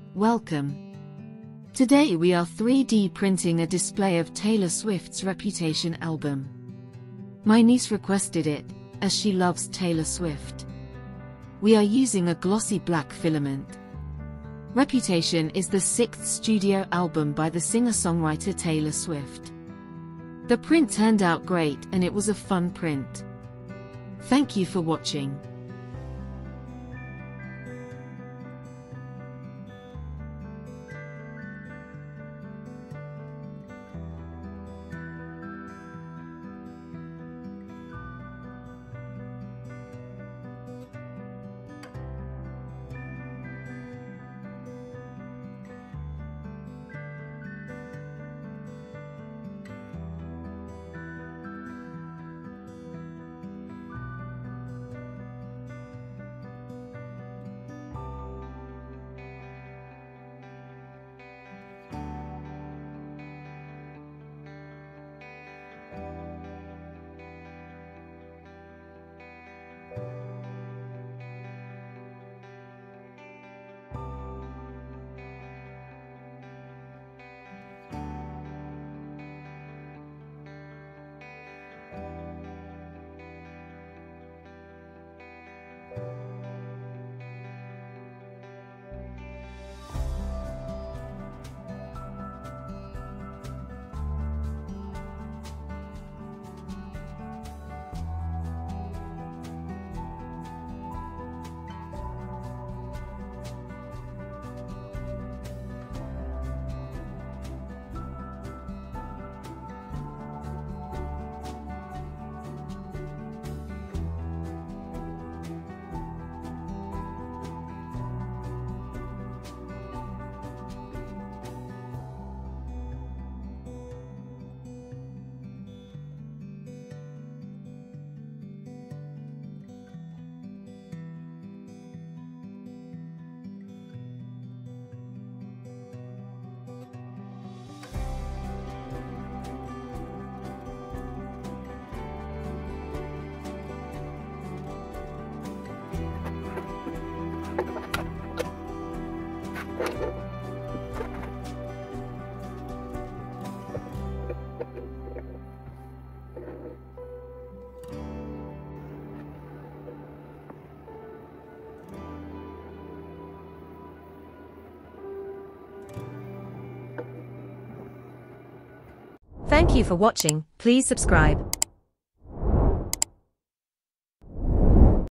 Welcome. Today we are 3D printing a display of Taylor Swift's Reputation album. My niece requested it, as she loves Taylor Swift. We are using a glossy black filament. Reputation is the sixth studio album by the singer-songwriter Taylor Swift. The print turned out great and it was a fun print. Thank you for watching. Thank you for watching. Please subscribe.